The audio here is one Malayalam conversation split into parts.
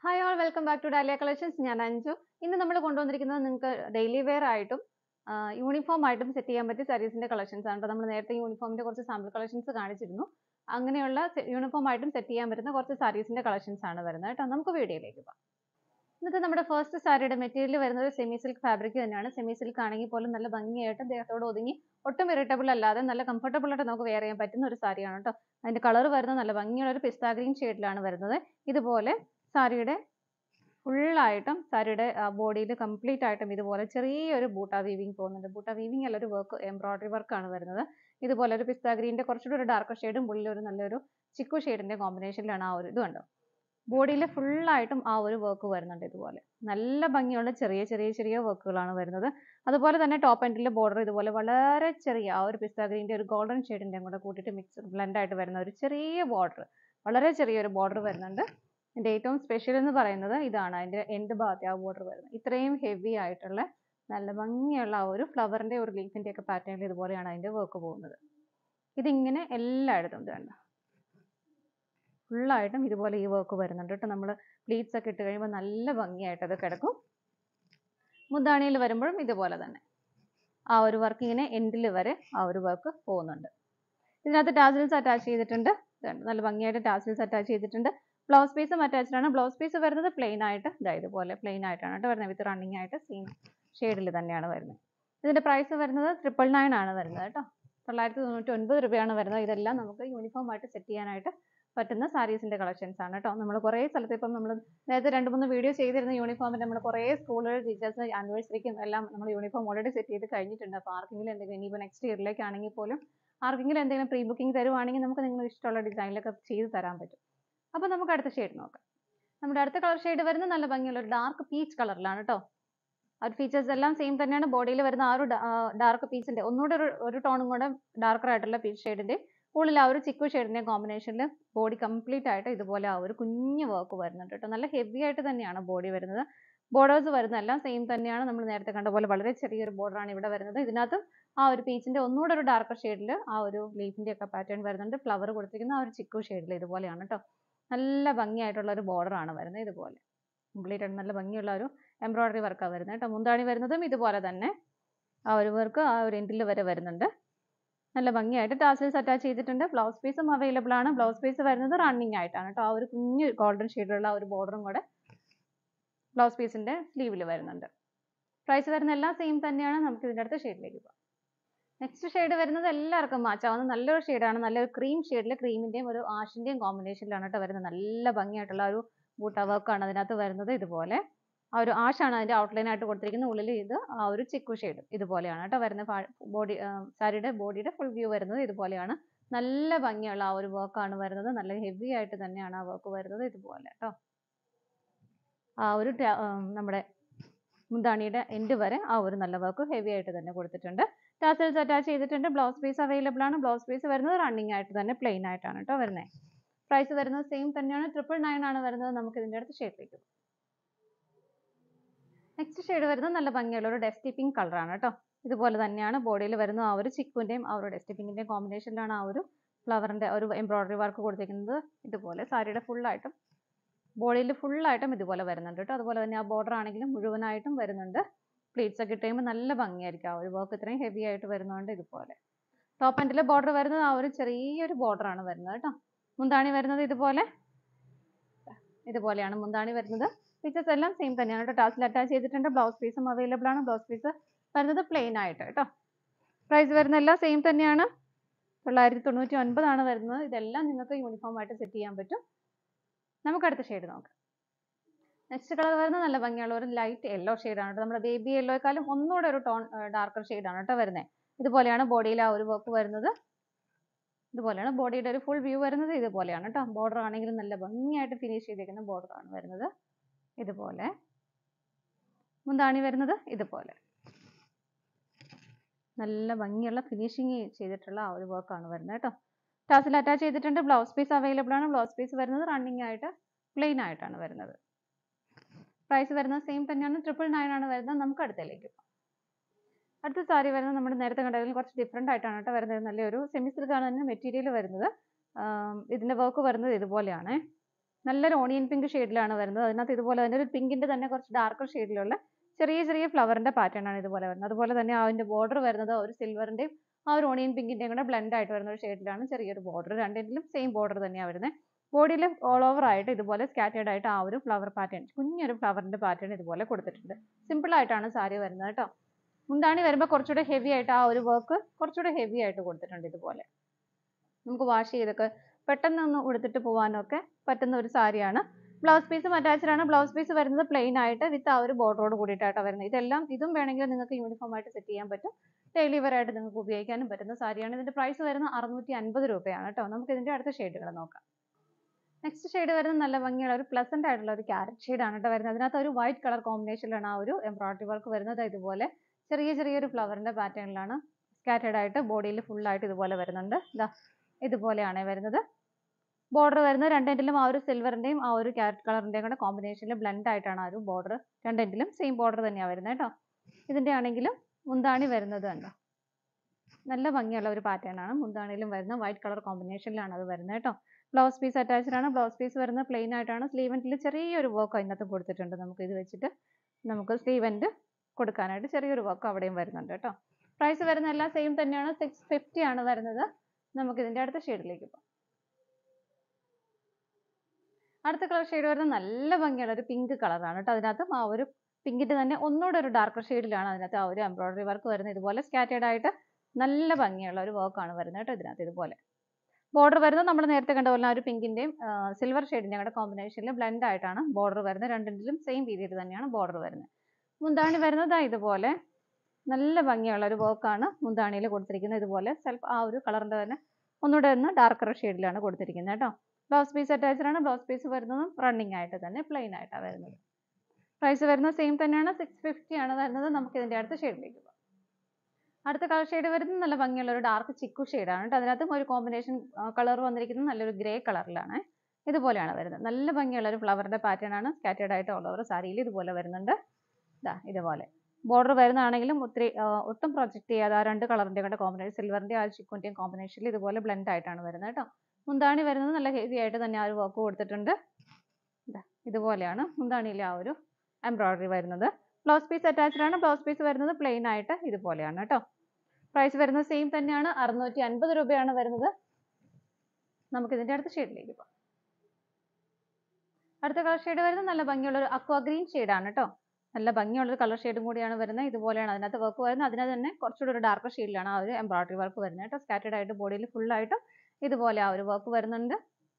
Hi all, welcome back to Dahlia Collections. ഞാൻ അഞ്ജു. ഇന്ന് നമ്മൾ കൊണ്ടുവന്നിരിക്കുന്നത് നിങ്ങൾക്ക് ഡെയിലി വെയർ ആയിട്ടും യൂണിഫോം ആയിട്ടും സെറ്റ് ചെയ്യാൻ പറ്റിയ സാരീസിന്റെ കളക്ഷൻസ് ആണ്. നമ്മൾ നേരത്തെ യൂണിഫോമിന്റെ കുറച്ച് സാമ്പിൾ കളക്ഷൻസ് കാണിച്ചിരുന്നു. അങ്ങനെയുള്ള യൂണിഫോം ആയിട്ടും സെറ്റ് ചെയ്യാൻ പറ്റുന്ന കുറച്ച് സാരീസിന്റെ കളക്ഷൻസ് ആണ് വരുന്നത് കേട്ടോ. നമുക്ക് വീഡിയോയിലേക്ക് പോകാം. ഇന്നത്തെ നമ്മുടെ ഫസ്റ്റ് സാരിയുടെ മെറ്റീരിയൽ വരുന്നത് സെമി സിൽക്ക് ഫാബ്രിക് തന്നെയാണ്. സെമി സിൽക്ക് ആണെങ്കിൽ പോലും നല്ല ഭംഗിയായിട്ട് ദേഹത്തോട് ഒതുങ്ങി ഒട്ടും ഇറിറ്റബിൾ അല്ലാതെ നല്ല കംഫർട്ടബിൾ ആയിട്ട് നമുക്ക് വെയർ ചെയ്യാൻ പറ്റുന്ന ഒരു സാരിയാണ് കേട്ടോ. അതിന്റെ കളർ വരുന്നത് നല്ല ഭംഗിയുള്ള ഒരു പിസ്ത ഗ്രീൻ ഷെയ്ഡിലാണ് വരുന്നത്. ഇതുപോലെ സാരിയുടെ ഫുള്ളായിട്ടും സാരിയുടെ ബോഡിയിൽ കംപ്ലീറ്റ് ആയിട്ടും ഇതുപോലെ ചെറിയൊരു ബൂട്ട വീവിങ് പോകുന്നുണ്ട്. ബൂട്ട വീവിങ് അല്ല, ഒരു വർക്ക് എംബ്രോയിഡറി വർക്കാണ് വരുന്നത്. ഇതുപോലെ ഒരു പിസ്ത ഗ്രീൻ്റെ കുറച്ചുകൂടി ഒരു ഡാർക്ക് ഷെയ്ഡും ഉള്ളിൽ ഒരു നല്ലൊരു ചിക്കു ഷെയ്ഡിന്റെ കോമ്പിനേഷനിലാണ് ആ ഒരു ഇത് കണ്ടോ. ബോഡിയിൽ ഫുള്ളായിട്ടും ആ ഒരു വർക്ക് വരുന്നുണ്ട്. ഇതുപോലെ നല്ല ഭംഗിയുള്ള ചെറിയ വർക്കുകളാണ് വരുന്നത്. അതുപോലെ തന്നെ ടോപ്പ് എൻഡിലെ ബോർഡർ ഇതുപോലെ വളരെ ചെറിയ ആ ഒരു പിസ്ത ഗ്രീൻ്റെ ഒരു ഗോൾഡൻ ഷെയ്ഡിൻ്റെ കൂടെ കൂട്ടിയിട്ട് മിക്സ് ബ്ലെൻഡ് ആയിട്ട് വരുന്ന ഒരു ചെറിയ ബോർഡർ, വളരെ ചെറിയൊരു ബോർഡർ വരുന്നുണ്ട്. ഇതിൻ്റെ ഏറ്റവും സ്പെഷ്യൽ എന്ന് പറയുന്നത് ഇതാണ്, അതിൻ്റെ എൻഡ് ഭാഗത്തെ ആ ബോർഡർ വരുന്നത്. ഇത്രയും ഹെവി ആയിട്ടുള്ള നല്ല ഭംഗിയുള്ള ആ ഒരു ഫ്ലവറിൻ്റെ ഒരു ലീഫിൻ്റെ ഒക്കെ പാറ്റേണിൽ ഇതുപോലെയാണ് അതിൻ്റെ വർക്ക് പോകുന്നത്. ഇതിങ്ങനെ എല്ലായിടത്തും ഇത് കണ്ടോ, ഫുള്ളായിട്ടും ഇതുപോലെ ഈ വർക്ക് വരുന്നുണ്ട് കേട്ടോ. നമ്മൾ പ്ലീറ്റ്സ് ഒക്കെ ഇട്ട് കഴിയുമ്പോൾ നല്ല ഭംഗിയായിട്ട് അത് കിടക്കും. മുന്താണിയിൽ വരുമ്പോഴും ഇതുപോലെ തന്നെ ആ ഒരു വർക്ക് ഇങ്ങനെ എൻഡിൽ വരെ ആ ഒരു വർക്ക് പോകുന്നുണ്ട്. ഇതിനകത്ത് ടാസിൽസ് അറ്റാച്ച് ചെയ്തിട്ടുണ്ട്. നല്ല ഭംഗിയായിട്ട് ടാസിൽസ് അറ്റാച്ച് ചെയ്തിട്ടുണ്ട്. ബ്ലൗസ് പീസും അറ്റാച്ച്ഡ് ആണ്. ബ്ലൗസ് പീസ് വരുന്നത് പ്ലെയിൻ ആയിട്ട് ഇതുപോലെ പ്ലെയിൻ ആയിട്ടാണ് കേട്ടോ വരുന്നത്. വിത്ത് റണ്ണിങ് ആയിട്ട് സെയിം ഷെയ്ഡിൽ തന്നെയാണ് വരുന്നത്. ഇതിന്റെ പ്രൈസ് വരുന്നത് 999 ആണ് വരുന്നത് കേട്ടോ. 999 രൂപയാണ് വരുന്നത്. ഇതെല്ലാം നമുക്ക് യൂണിഫോം ആയിട്ട് സെറ്റ് ചെയ്യാനായിട്ട് പറ്റുന്ന സാരീസിന്റെ കളക്ഷൻസ് ആണ് കേട്ടോ. നമ്മൾ കുറേ സ്ഥലത്ത് ഇപ്പം നമ്മൾ നേരത്തെ 2-3 വീഡിയോ ചെയ്തിരുന്ന യൂണിഫോമിന്റെ നമ്മൾ കുറേ സ്കൂളുകൾ ടീച്ചേഴ്സ് ആനിവേഴ്സറിക്കും എല്ലാം നമ്മൾ യൂണിഫോം ഓൾറെഡി സെറ്റ് ചെയ്ത് കഴിഞ്ഞിട്ടുണ്ട്. അപ്പോൾ ആർക്കെങ്കിലും എന്തെങ്കിലും ഇനിയിപ്പോൾ നെക്സ്റ്റ് ഇയറിലേക്ക് ആണെങ്കിൽ പോലും ആർക്കെങ്കിലും എന്തെങ്കിലും പ്രീ ബുക്കിംഗ് തരുവാണെങ്കിൽ നമുക്ക് നിങ്ങൾ ഇഷ്ടമുള്ള ഡിസൈനിലൊക്കെ ചെയ്ത് തരാൻ പറ്റും. അപ്പോൾ നമുക്ക് അടുത്ത ഷെയ്ഡ് നോക്കാം. നമ്മുടെ അടുത്ത കളർ ഷെയ്ഡ് വരുന്നത് നല്ല ഭംഗിയുള്ള ഒരു ഡാർക്ക് പീച്ച് കളറിലാണ് കേട്ടോ. ആ ഒരു ഫീച്ചേഴ്സ് എല്ലാം സെയിം തന്നെയാണ്. ബോഡിയിൽ വരുന്ന ആ ഒരു ഡാർക്ക് പീച്ചിന്റെ ഒന്നുകൂടെ ഒരു ടോണും കൂടെ ഡാർക്കർ ആയിട്ടുള്ള പീച്ച് ഷെയ്ഡിന്റെ ഉള്ളിൽ ആ ഒരു ചിക്കു ഷെയ്ഡിന്റെ കോമ്പിനേഷനിൽ ബോഡി കംപ്ലീറ്റ് ആയിട്ട് ഇതുപോലെ ആ ഒരു കുഞ്ഞു വർക്ക് വരുന്നുണ്ട് കേട്ടോ. നല്ല ഹെവി ആയിട്ട് തന്നെയാണ് ബോഡി വരുന്നത്. ബോർഡേഴ്സ് വരുന്ന എല്ലാം സെയിം തന്നെയാണ്. നമ്മൾ നേരത്തെ കണ്ട പോലെ വളരെ ചെറിയൊരു ബോർഡറാണ് ഇവിടെ വരുന്നത്. ഇതിനകത്തും ആ ഒരു പീച്ചിന്റെ ഒന്നുകൂടെ ഒരു ഡാർക്കർ ഷെയ്ഡിൽ ആ ഒരു ലീഫിന്റെ ഒക്കെ പാറ്റേൺ വരുന്നുണ്ട്. ഫ്ലവർ കൊടുത്തിരിക്കുന്ന ആ ഒരു ചിക്കു ഷെയ്ഡിൽ ഇതുപോലെയാണ് കേട്ടോ. നല്ല ഭംഗിയായിട്ടുള്ള ഒരു ബോർഡർ ആണ് വരുന്നത്. ഇതുപോലെ കംപ്ലീറ്റ് ആയിട്ട് നല്ല ഭംഗിയുള്ള ഒരു എംബ്രോയിഡറി വർക്കാണ് വരുന്നത് കേട്ടോ. മുന്താണി വരുന്നതും ഇതുപോലെ തന്നെ ആ ഒരു വർക്ക് ആ ഒരു എൻഡിൽ വരെ വരുന്നുണ്ട്. നല്ല ഭംഗിയായിട്ട് ടാസൽസ് അറ്റാച്ച് ചെയ്തിട്ടുണ്ട്. ബ്ലൗസ് പീസും അവൈലബിൾ ആണ്. ബ്ലൗസ് പീസ് വരുന്നത് റണ്ണിങ് ആയിട്ടാണ് കേട്ടോ. ആ ഒരു കുഞ്ഞു ഗോൾഡൻ ഷെയ്ഡിലുള്ള ഒരു ബോർഡറും കൂടെ ബ്ലൗസ് പീസിന്റെ സ്ലീവിൽ വരുന്നുണ്ട്. പ്രൈസ് വരുന്ന എല്ലാം സെയിം തന്നെയാണ്. നമുക്ക് ഇതിൻ്റെ അടുത്ത ഷെയ്ഡിലേക്ക് പോകാം. നെക്സ്റ്റ് ഷെയ്ഡ് വരുന്നത് എല്ലാവർക്കും മാച്ചാവുന്ന നല്ലൊരു ഷെയ്ഡാണ്. നല്ലൊരു ക്രീം ഷെയ്ഡിൽ ക്രീമിന്റെയും ഒരു ആഷിന്റെയും കോമ്പിനേഷനിലാണ് കേട്ടോ വരുന്നത്. നല്ല ഭംഗിയായിട്ടുള്ള ഒരു ബൂട്ട വർക്കാണ് അതിനകത്ത് വരുന്നത്. ഇതുപോലെ ആ ഒരു ആഷാണ് അതിന്റെ ഔട്ട്ലൈൻ ആയിട്ട് കൊടുത്തിരിക്കുന്നത്. ഉള്ളിൽ ഇത് ആ ഒരു ചിക്കു ഷെയ്ഡ് ഇതുപോലെയാണ് കേട്ടോ വരുന്നത്. ബോഡി സാരിയുടെ ബോഡിയുടെ ഫുൾ വ്യൂ വരുന്നത് ഇതുപോലെയാണ്. നല്ല ഭംഗിയുള്ള ആ ഒരു വർക്കാണ് വരുന്നത്. നല്ല ഹെവി ആയിട്ട് തന്നെയാണ് ആ വർക്ക് വരുന്നത്. ഇതുപോലെ കേട്ടോ ആ ഒരു നമ്മുടെ മുന്താണിയുടെ എൻഡ് വരെ ആ ഒരു നല്ല വർക്ക് ഹെവി ആയിട്ട് തന്നെ കൊടുത്തിട്ടുണ്ട്. ടാസൽസ് അറ്റാച്ച് ചെയ്തിട്ടുണ്ട്. ബ്ലൗസ് പീസ് അവൈലബിൾ ആണ്. ബ്ലൗസ് പീസ് വരുന്നത് റണ്ണിങ് ആയിട്ട് തന്നെ പ്ലെയിൻ ആയിട്ടാണ് കേട്ടോ വരുന്നത്. പ്രൈസ് വരുന്നത് സെയിം തന്നെയാണ്. 999 ആണ് വരുന്നത്. നമുക്ക് ഇതിൻ്റെ അടുത്ത് ഷെയ്ഡിലേക്ക് പോകും. നെക്സ്റ്റ് ഷെയ്ഡ് വരുന്നത് നല്ല ഭംഗിയുള്ള ഒരു ഡസ്റ്റി പിങ്ക് കളറാണ് കേട്ടോ. ഇതുപോലെ തന്നെയാണ് ബോഡിയിൽ വരുന്ന ആ ഒരു ചിക്കുവിന്റെയും ആ ഒരു ഡസ്റ്റി പിങ്കിന്റെയും കോമ്പിനേഷനിലാണ് ആ ഒരു ഫ്ലവറിന്റെ ഒരു എംബ്രോയിഡറി വർക്ക് കൊടുത്തിരിക്കുന്നത്. ഇതുപോലെ സാരിയുടെ ഫുള്ളായിട്ടും ബോഡിയിൽ ഫുള്ളായിട്ടും ഇതുപോലെ വരുന്നുണ്ട് കേട്ടോ. അതുപോലെ തന്നെ ആ ബോർഡർ ആണെങ്കിലും മുഴുവനായിട്ടും വരുന്നുണ്ട്. പ്ലീറ്റ്സ് ഒക്കെ ഇട്ട് കഴിയുമ്പോൾ നല്ല ഭംഗിയായിരിക്കും. ആ ഒരു വർക്ക് ഇത്രയും ഹെവി ആയിട്ട് വരുന്നതുകൊണ്ട് ഇതുപോലെ ടോപ്പ് എൻഡിലെ ബോർഡർ വരുന്നത് ആ ഒരു ചെറിയൊരു ബോർഡർ ആണ് വരുന്നത് കേട്ടോ. മുന്താണി വരുന്നത് ഇതുപോലെയാണ് മുന്താണി വരുന്നത്. ഫീച്ചേഴ്സ് എല്ലാം സെയിം തന്നെയാണ് കേട്ടോ. ടാസിൽ അറ്റാച്ച് ചെയ്തിട്ടുണ്ട്. ബ്ലൗസ് പീസും അവൈലബിൾ ആണ്. ബ്ലൗസ് പീസ് വരുന്നത് പ്ലെയിൻ ആയിട്ട് കേട്ടോ. പ്രൈസ് വരുന്ന എല്ലാം സെയിം തന്നെയാണ്. 999 ആണ് വരുന്നത്. ഇതെല്ലാം നിങ്ങൾക്ക് യൂണിഫോം ആയിട്ട് സെറ്റ് ചെയ്യാൻ പറ്റും. നമുക്ക് അടുത്ത ഷെയ്ഡ് നോക്കാം. നെക്സ്റ്റ് കളർ വരുന്നത് നല്ല ഭംഗിയുള്ള ഒരു ലൈറ്റ് യെല്ലോ ഷെയ്ഡാണ് കേട്ടോ. നമ്മുടെ ബേബി യെല്ലോയെക്കാളും ഒന്നുകൂടെ ഒരു ടോൺ ഡാർക്കർ ഷെയ്ഡാണ് കേട്ടോ വരുന്നത്. ഇതുപോലെയാണ് ബോഡിയിൽ ആ ഒരു വർക്ക് വരുന്നത്. ഇതുപോലെയാണ് ബോഡിയുടെ ഒരു ഫുൾ വ്യൂ വരുന്നത്. ഇതുപോലെയാണ് കേട്ടോ. ബോർഡർ ആണെങ്കിലും നല്ല ഭംഗിയായിട്ട് ഫിനിഷ് ചെയ്തിരിക്കുന്ന ബോർഡറാണ് വരുന്നത്. ഇതുപോലെ മുന്താണി വരുന്നത് ഇതുപോലെ നല്ല ഭംഗിയുള്ള ഫിനിഷിങ് ചെയ്തിട്ടുള്ള ആ ഒരു വർക്കാണ് വരുന്നത് കേട്ടോ. ടാസിൽ അറ്റാച്ച് ചെയ്തിട്ടുണ്ട്. ബ്ലൗസ് പീസ് അവൈലബിൾ ആണ്. ബ്ലൗസ് പീസ് വരുന്നത് റണ്ണിങ് ആയിട്ട് പ്ലെയിൻ ആയിട്ടാണ് വരുന്നത്. പ്രൈസ് വരുന്നത് സെയിം തന്നെയാണ്. 999 ആണ് വരുന്നത്. നമുക്ക് അടുത്തതിലേക്ക് പോകാം. അടുത്ത സാരി വരുന്നത് നമ്മുടെ നേരത്തെ കണ്ടതിൽ കുറച്ച് ഡിഫറെൻ്റ് ആയിട്ടാണ് കേട്ടോ വരുന്നത്. നല്ലൊരു സെമി സിൽക്കാണ് തന്നെ മെറ്റീരിയൽ വരുന്നത്. ഇതിന്റെ വർക്ക് വരുന്നത് ഇതുപോലെയാണ്. നല്ലൊരു ഓണിയൻ പിങ്ക് ഷെയ്ഡിലാണ് വരുന്നത്. അതിനകത്ത് ഇതുപോലെ തന്നെ ഒരു പിങ്കിന്റെ തന്നെ കുറച്ച് ഡാർക്കർ ഷെയ്ഡിലുള്ള ചെറിയ ചെറിയ ഫ്ലവറിന്റെ പാറ്റേൺ ആണ് ഇതുപോലെ വരുന്നത്. അതുപോലെ തന്നെ അതിന്റെ ബോർഡർ വരുന്നത് ഒരു സിൽവറിന്റെയും ആ ഒരു ഓണിയൻ പിങ്കിന്റെയും കൂടെ ബ്ലെൻഡ് ആയിട്ട് വരുന്ന ഒരു ഷെയ്ഡിലാണ് ചെറിയൊരു ബോർഡർ. രണ്ടിലും സെയിം ബോർഡർ തന്നെയാണ് വരുന്നത്. ബോഡിയിൽ ഓൾ ഓവർ ആയിട്ട് ഇതുപോലെ സ്കാറ്റേർഡ് ആയിട്ട് ആ ഒരു ഫ്ലവർ പാറ്റേൺ, കുഞ്ഞൊരു ഫ്ലവറിന്റെ പാറ്റേൺ ഇതുപോലെ കൊടുത്തിട്ടുണ്ട്. സിമ്പിൾ ആയിട്ടാണ് സാരി വരുന്നത് കേട്ടോ. മുന്താണി വരുമ്പോൾ കുറച്ചുകൂടെ ഹെവി ആയിട്ട് ആ ഒരു വർക്ക് കുറച്ചുകൂടെ ഹെവി ആയിട്ട് കൊടുത്തിട്ടുണ്ട് ഇതുപോലെ. നമുക്ക് വാഷ് ചെയ്തൊക്കെ പെട്ടെന്ന് ഒന്ന് ഉടുത്തിട്ട് പോകാനൊക്കെ പറ്റുന്ന ഒരു സാരിയാണ്. ബ്ലൗസ് പീസും അറ്റാച്ച്ഡ് ആണ്. ബ്ലൗസ് പീസ് വരുന്നത് പ്ലെയിൻ ആയിട്ട് വിത്ത് ആ ഒരു ബോർഡറോട് കൂടിയിട്ടാണ് വരുന്നത്. ഇതും വേണമെങ്കിൽ നിങ്ങൾക്ക് യൂണിഫോം ആയിട്ട് സെറ്റ് ചെയ്യാൻ പറ്റും. ഡെയിലി വെയർ ആയിട്ട് നിങ്ങൾക്ക് ഉപയോഗിക്കാനും പറ്റുന്ന സാരിയാണ്. ഇതിന്റെ പ്രൈസ് വരുന്നത് 650 രൂപയാണ് കേട്ടോ. നമുക്ക് ഇതിന്റെ അടുത്ത ഷെയ്ഡുകൾ നോക്കാം. നെക്സ്റ്റ് ഷെയ്ഡ് വരുന്നത് നല്ല ഭംഗിയുള്ള ഒരു പ്ലസന്റ് ആയിട്ടുള്ള ഒരു ക്യാരറ്റ് ഷെയ്ഡ് ആണ് കേട്ടോ വരുന്നത്. അതിനകത്ത് ഒരു വൈറ്റ് കളർ കോമ്പിനേഷനിലാണ് ആ ഒരു എംബ്രോയിഡറി വർക്ക് വരുന്നത്. ഇതുപോലെ ചെറിയൊരു ഫ്ലവറിന്റെ പാറ്റേണിലാണ് സ്കാറ്റേർഡ് ആയിട്ട് ബോഡിയിൽ ഫുൾ ആയിട്ട് ഇതുപോലെ വരുന്നുണ്ട്. ഇതുപോലെയാണ് വരുന്നത്. ബോർഡർ വരുന്നത് രണ്ടെൻഡിലും ആ ഒരു സിൽവറിന്റെയും ആ ഒരു ക്യാരറ്റ് കളറിന്റെയും കൂടെ കോമ്പിനേഷനിൽ ബ്ലെൻഡ് ആയിട്ടാണ് ആ ഒരു ബോർഡർ. രണ്ടെൻഡിലും സെയിം ബോർഡർ തന്നെയാണ് വരുന്നത് കേട്ടോ. ഇതിന്റെ ആണെങ്കിലും മുന്താണി വരുന്നത് കണ്ടോ, നല്ല ഭംഗിയുള്ള ഒരു പാറ്റേൺ ആണ്. മുന്താണിയിലും വരുന്ന വൈറ്റ് കളർ കോമ്പിനേഷനിലാണ് അത് വരുന്നത് കേട്ടോ. ബ്ലൗസ് പീസ് അറ്റാച്ച്ഡ് ആണ്. ബ്ലൗസ് പീസ് വരുന്നത് പ്ലെയിൻ ആയിട്ടാണ്. സ്ലീവ് എൻഡിൽ ചെറിയൊരു വർക്ക് അതിനകത്ത് കൊടുത്തിട്ടുണ്ട്. നമുക്ക് ഇത് വെച്ചിട്ട് നമുക്ക് സ്ലീവ് എൻഡ് കൊടുക്കാനായിട്ട് ചെറിയൊരു വർക്ക് അവിടെയും വരുന്നുണ്ട് കേട്ടോ. പ്രൈസ് വരുന്ന എല്ലാം സെയിം തന്നെയാണ്. 650 ആണ് വരുന്നത്. നമുക്ക് ഇതിന്റെ അടുത്ത ഷെയ്ഡിലേക്ക് പോകാം. അടുത്ത കളർ ഷെയ്ഡ് വരുന്നത് നല്ല ഭംഗിയുള്ള ഒരു പിങ്ക് കളറാണ് കേട്ടോ. അതിനകത്ത് ആ ഒരു പിങ്കിന്റെ തന്നെ ഒന്നുകൂടെ ഒരു ഡാർക്കർ ഷെയ്ഡിലാണ് അതിനകത്ത് ആ ഒരു എംബ്രോയിഡറി വർക്ക് വരുന്നത്. ഇതുപോലെ സ്കാറ്റേർഡ് ആയിട്ട് നല്ല ഭംഗിയുള്ള ഒരു വർക്കാണ് വരുന്നത് കേട്ടോ. ഇതിനകത്ത് ഇതുപോലെ ബോർഡർ വരുന്നത് നമ്മൾ നേരത്തെ കണ്ട പോലെ ആ ഒരു പിങ്കിന്റെയും സിൽവർ ഷെയ്ഡിന്റെയും കൂടെ കോമ്പിനേഷനിൽ ബ്ലെൻഡ് ആയിട്ടാണ് ബോർഡർ വരുന്നത്. രണ്ടിലും സെയിം രീതിയിൽ തന്നെയാണ് ബോർഡർ വരുന്നത്. മുന്താണി വരുന്നത് ഇതുപോലെ നല്ല ഭംഗിയുള്ള ഒരു വർക്കാണ് മുന്താണിയിൽ കൊടുത്തിരിക്കുന്നത്. ഇതുപോലെ സെൽഫ് ആ ഒരു കളറിന്റെ തന്നെ ഒന്നുകൂടെ ഒന്ന് ഡാർക്കർ ഷെയ്ഡിലാണ് കൊടുത്തിരിക്കുന്നത് കേട്ടോ. ബ്ലൗസ് പീസ് അറ്റാച്ച്ഡ് ആണ്. ബ്ലൗസ് പീസ് വരുന്നതും റണ്ണിങ് ആയിട്ട് തന്നെ പ്ലെയിൻ ആയിട്ടാണ് വരുന്നത്. പ്രൈസ് വരുന്നത് സെയിം തന്നെയാണ്. 650 ആണ് വരുന്നത്. നമുക്ക് ഇതിന്റെ അടുത്ത ഷെയ്ഡിലേക്ക് പോകാം. അടുത്ത കളർ ഷെയ്ഡ് വരുന്നത് നല്ല ഭംഗിയുള്ള ഒരു ഡാർക്ക് ചിക്കു ഷെയ്ഡാണ് കേട്ടോ. അതിനകത്തും ഒരു കോമ്പിനേഷൻ കളർ വന്നിരിക്കുന്നത് നല്ലൊരു ഗ്രേ കളറിലാണ്. ഇതുപോലെയാണ് വരുന്നത്. നല്ല ഭംഗിയുള്ള ഒരു ഫ്ലവറിന്റെ പാറ്റേൺ ആണ്. സ്കാറ്റേർഡ് ആയിട്ട് ഓൾ ഓവർ സാരിയിൽ ഇതുപോലെ വരുന്നുണ്ട്. ഇതുപോലെ ബോർഡർ വരുന്നതാണെങ്കിലും ഒട്ടും പ്രൊജക്ട് ചെയ്യാതെ ആ രണ്ട് കളറിന്റെയും കൂടെ കോമ്പിനേഷൻ, സിൽവറിന്റെ ആ ചിക്കുന്റെയും കോമ്പിനേഷനിൽ ഇതുപോലെ ബ്ലെൻഡ് ആയിട്ടാണ് വരുന്നത് കേട്ടോ. മുന്താണി വരുന്നത് നല്ല ഹെവി ആയിട്ട് തന്നെ ആ ഒരു വർക്ക് കൊടുത്തിട്ടുണ്ട്. ഇതുപോലെയാണ് മുന്താണിയിലെ ആ ഒരു എംബ്രോയിഡറി വരുന്നത്. ബ്ലൗസ് പീസ് അറ്റാച്ച്ഡ് ആണ്. ബ്ലൗസ് പീസ് വരുന്നത് പ്ലെയിൻ ആയിട്ട് ഇതുപോലെയാണ് കേട്ടോ. പ്രൈസ് വരുന്നത് സെയിം തന്നെയാണ്. 650 രൂപയാണ് വരുന്നത്. നമുക്ക് ഇതിന്റെ അടുത്ത ഷെയ്ഡിലേക്ക് പോകാം. അടുത്ത കളർ ഷെയ്ഡ് വരുന്നത് നല്ല ഭംഗിയുള്ള ഒരു അക്വാ ഗ്രീൻ ഷെയ്ഡാണ് കേട്ടോ. നല്ല ഭംഗിയുള്ള ഒരു കളർ ഷെയ്ഡും കൂടിയാണ് വരുന്നത്. ഇതുപോലെയാണ് അതിനകത്ത് വർക്ക് വരുന്നത്. അതിനകത്ത് തന്നെ കുറച്ചുകൂടി ഒരു ഡാർക്കർ ഷെയ്ഡിലാണ് ആ ഒരു എംബ്രോയിഡറി വർക്ക് വരുന്നത് കേട്ടോ. സ്കാറ്റേർഡ് ആയിട്ട് ബോഡിയിൽ ഫുൾ ആയിട്ട് ഇതുപോലെ ആ ഒരു വർക്ക് വരുന്നുണ്ട്.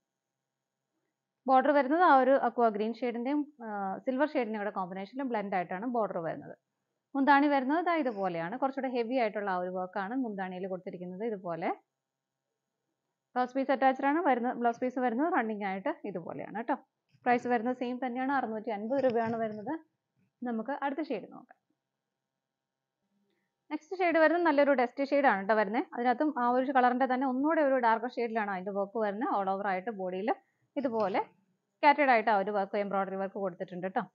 ബോർഡർ വരുന്നത് ആ ഒരു അക്വാ ഗ്രീൻ ഷെയ്ഡിന്റെയും സിൽവർ ഷെയ്ഡിന്റെയും കൂടെ കോമ്പിനേഷനിൽ ബ്ലെൻഡ് ആയിട്ടാണ് ബോർഡർ വരുന്നത്. മുന്താണി വരുന്നത് ഇതുപോലെയാണ്. കുറച്ചുകൂടെ ഹെവി ആയിട്ടുള്ള ആ ഒരു വർക്കാണ് മുന്താണിയിൽ കൊടുത്തിരിക്കുന്നത്. ഇതുപോലെ ബ്ലൗസ് പീസ് അറ്റാച്ച്ഡ് ആണ്. ബ്ലൗസ് പീസ് വരുന്നത് റണ്ണിങ് ആയിട്ട് ഇതുപോലെയാണ് കേട്ടോ. പ്രൈസ് വരുന്നത് സെയിം തന്നെയാണ്. 650 രൂപയാണ് വരുന്നത്. നമുക്ക് അടുത്ത ഷെയ്ഡ് നോക്കാം. നെക്സ്റ്റ് ഷെയ്ഡ് വരുന്നത് നല്ലൊരു ഡസ്റ്റി ഷെയ്ഡ് ആണ് കേട്ടോ വരുന്നത്. അതിനകത്തും ആ ഒരു കളറിന്റെ തന്നെ ഒന്നുകൂടെ ഒരു ഡാർക്കർ ഷെയ്ഡിലാണ് അതിന്റെ വർക്ക് വരുന്നത്. ഓൾ ഓവർ ആയിട്ട് ബോഡിയിൽ ഇതുപോലെ സ്കാറ്റേർഡ് ആയിട്ട് ആ ഒരു വർക്ക് എംബ്രോയിഡറി വർക്ക് കൊടുത്തിട്ടുണ്ട് കേട്ടോ.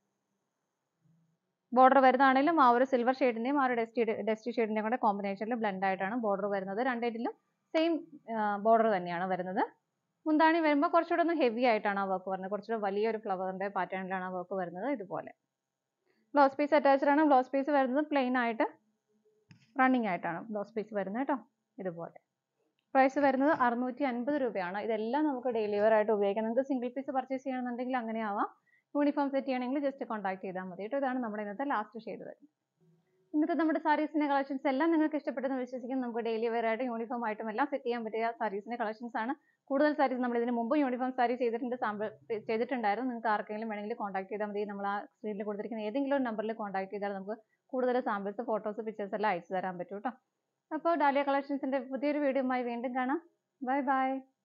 ബോർഡർ വരുന്നതാണെങ്കിലും ആ ഒരു സിൽവർ ഷെയ്ഡിന്റെയും ആ ഒരു ഡസ്റ്റി ഷെയ്ഡിന്റെയും കൂടെ കോമ്പിനേഷനിൽ ബ്ലെൻഡ് ആയിട്ടാണ് ബോർഡർ വരുന്നത്. രണ്ടിലും സെയിം ബോർഡർ തന്നെയാണ് വരുന്നത്. മുന്താണി വരുമ്പോൾ കുറച്ചുകൂടെ ഒന്ന് ഹെവി ആയിട്ടാണ് ആ വർക്ക് വരുന്നത്. കുറച്ചുകൂടെ വലിയൊരു ഫ്ലവറിന്റെ പാറ്റേണിലാണ് ആ വർക്ക് വരുന്നത്. ഇതുപോലെ ബ്ലൗസ് പീസ് അറ്റാച്ച്ഡ് ആണ്. ബ്ലൗസ് പീസ് വരുന്നത് പ്ലെയിൻ ആയിട്ട് റണ്ണിങ് ആയിട്ടാണ് ബ്ലൗസ് പീസ് വരുന്നത് കേട്ടോ. ഇതുപോലെ പ്രൈസ് വരുന്നത് 650 രൂപയാണ്. ഇതെല്ലാം നമുക്ക് ഡെയിലി വെയർ ആയിട്ട് ഉപയോഗിക്കാം. നിങ്ങൾക്ക് സിംഗിൾ പീസ് പർച്ചേസ് ചെയ്യണമെന്നുണ്ടെങ്കിൽ അങ്ങനെ ആവാം. യൂണിഫോം സെറ്റ് ചെയ്യണമെങ്കിൽ ജസ്റ്റ് കോൺടാക്ട് ചെയ്താൽ മതി കേട്ടോ. ഇതാണ് നമ്മുടെ ഇന്നത്തെ ലാസ്റ്റ് ഷെയ്ഡ് വരുന്നത്. ഇന്നത്തെ നമ്മുടെ സാരീസിന്റെ കളക്ഷൻസ് എല്ലാം നിങ്ങൾക്ക് ഇഷ്ടപ്പെട്ടെന്ന് വിശ്വസിക്കുന്നു. നമുക്ക് ഡെയിലി വെയർ ആയിട്ട് യൂണിഫോം ആയിട്ടും എല്ലാം സെറ്റ് ചെയ്യാൻ പറ്റിയ സാരീസിന്റെ കളക്ഷൻസ് ആണ്. കൂടുതൽ സാരീസ് നമ്മൾ ഇതിന് മുമ്പ് യൂണിഫോം സാരി ചെയ്തിട്ടുണ്ടായിരുന്നു. നിങ്ങൾക്ക് ആർക്കെങ്കിലും വേണമെങ്കിൽ കോൺടാക്ട് ചെയ്താൽ മതി. നമ്മൾ ആ സ്ക്രീനിൽ കൊടുത്തിരിക്കുന്ന ഏതെങ്കിലും ഒരു നമ്പറിൽ കോൺടാക്ട് ചെയ്താൽ നമുക്ക് കൂടുതൽ സാമ്പിൾസ്, ഫോട്ടോസ്, പിക്ചേഴ്സ് എല്ലാം അയച്ചു തരാൻ പറ്റും കേട്ടോ. അപ്പോൾ ഡാലിയ കളക്ഷൻസിന്റെ പുതിയൊരു വീഡിയോയുമായി വീണ്ടും കാണാം. Bye by.